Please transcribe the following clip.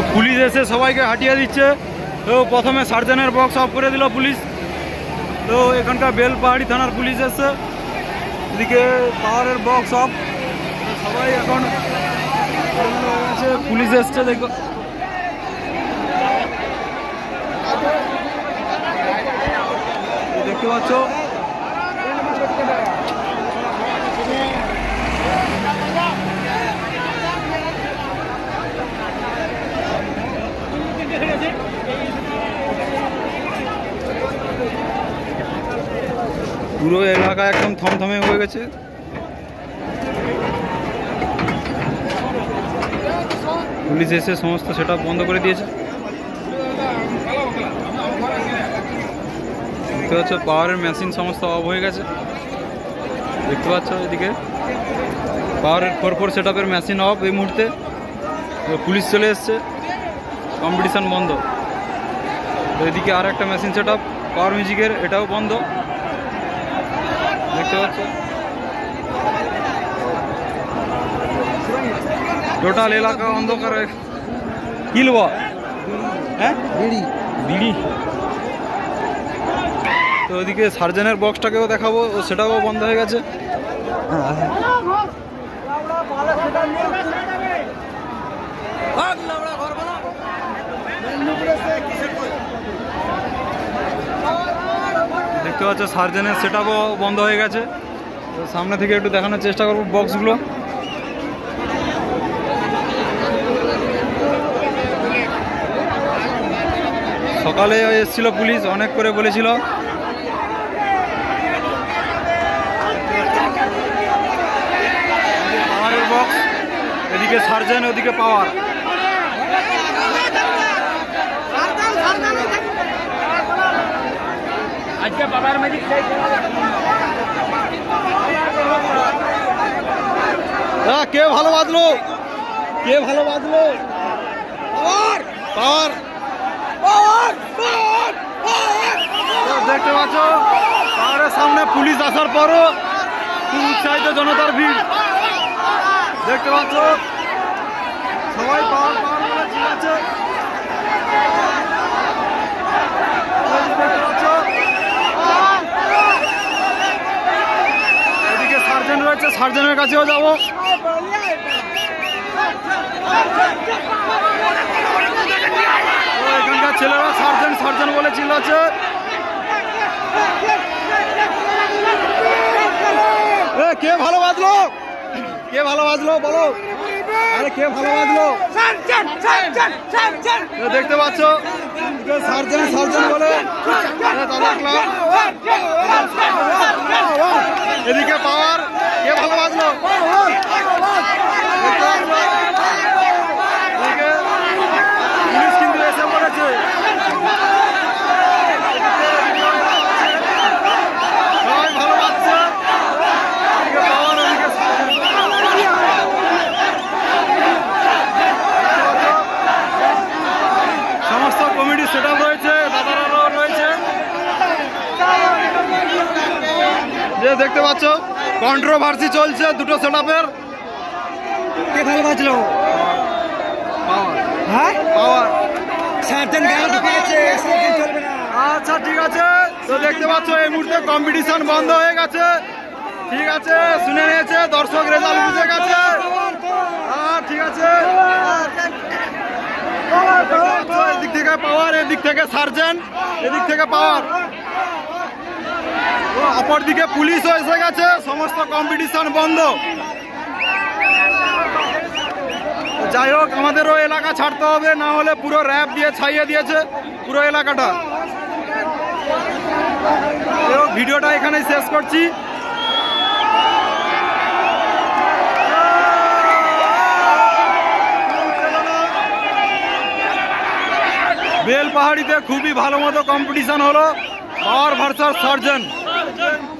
Police এসে সবাইকে হাঁটিয়ে দিচ্ছে। তো প্রথমে সার্জেনের বক্স অফ করে দিল পুলিশ। তো এখানকার বেলপাহাড়ি থানার পুলিশ এসছে, এদিকে পাওয়ারের বক্স অফ। সবাই এখন পুলিশ এসছে, দেখো দেখতে পাচ্ছ। পুরো এলাকা একদম থমথমে হয়ে গেছে। পুলিশ এসে সমস্ত সেটা বন্ধ করে দিয়েছে। দেখতে পাচ্ছ পাওয়ারের মেশিন সমস্ত অফ হয়ে গেছে। দেখতে পাচ্ছ এদিকে পাওয়ারের 4 সেটআপের মেশিন অফ এই মুহূর্তে। পুলিশ চলে এসছে, কম্পিটিশন বন্ধ। এদিকে আর একটা মেশিন সেটআপ পাওয়ার মিউজিকের, এটাও বন্ধ। দেখতে পাচ্ছ টোটাল এলাকা অন্ধকার। কি নেব? হ্যাঁ, বিড়ি। তো ওইদিকে সার্জেনের বক্সটাকেও দেখাবো, সেটাও বন্ধ হয়ে গেছে। দেখতে পাচ্ছ সার্জেনের সেটআপও বন্ধ হয়ে গেছে। তো সামনে থেকে একটু দেখানোর চেষ্টা করবো বক্সগুলো। সকালে এসেছিল পুলিশ, অনেক করে বলেছিল। পাওয়ারের বক্স, এদিকে সার্জেন, ওদিকে পাওয়ার। আজকে বাবার ম্যাজিক কে ভালো বাজলো? কে ভালো বাজলো? পাওয়ার। দেখতে পাচ্ছ পাওয়ারের সামনে পুলিশ আসার পরও খুব উৎসাহিত জনতার ভিড়। দেখতে পাচ্ছ সবাই পাওয়ার পাওয়ার চিল্লাচ্ছে। এদিকে সার্জেন রয়েছে, সার্জেনের কাছেও যাবো। এখানকার ছেলেরা সার্জেন সার্জেন বলে চিল্লাচ্ছে। কে ভালো বাজলো? কে ভালো বাজলো বলো? আরে কে ভালো বাজলো? দেখতে পাচ্ছ সার্জেন সার্জেন বলে এদিকে পাওয়ার। কে ভালো বাজলো? পুলিশ কিন্তু এসে পড়েছে। সবাই ভালো বাজছে। সমস্ত কমিটি সেটআপ রয়েছে, দাদারাও রয়েছে। যে দেখতে পাচ্ছ কন্ট্রোভার্সি চলছে দুটো সেটআপের। কে ভালো বাজলো? হ্যাঁ, পাওয়ার। আচ্ছা ঠিক আছে। তো দেখতে পাচ্ছ এই মুহূর্তে কম্পিটিশন বন্ধ হয়ে গেছে। ঠিক আছে, শুনে নিয়েছে, দর্শক রেজাল্ট বুঝে গেছে। ঠিক আছে, এদিক থেকে পাওয়ার, এদিক থেকে সার্জেন, এদিক থেকে পাওয়ার। অপর দিকে পুলিশও এসে গেছে, সমস্ত কম্পিটিশন বন্ধ। যাই হোক, আমাদেরও এলাকা ছাড়তে হবে, না হলে পুরো র্যাব দিয়ে ছাইয়ে দিয়েছে পুরো এলাকাটা। ভিডিওটা এখানেই শেষ করছি। বেলপাহাড়িতে খুবই ভালো মতো কম্পিটিশন হলো, পাওয়ার ভার্সাস সার্জেন।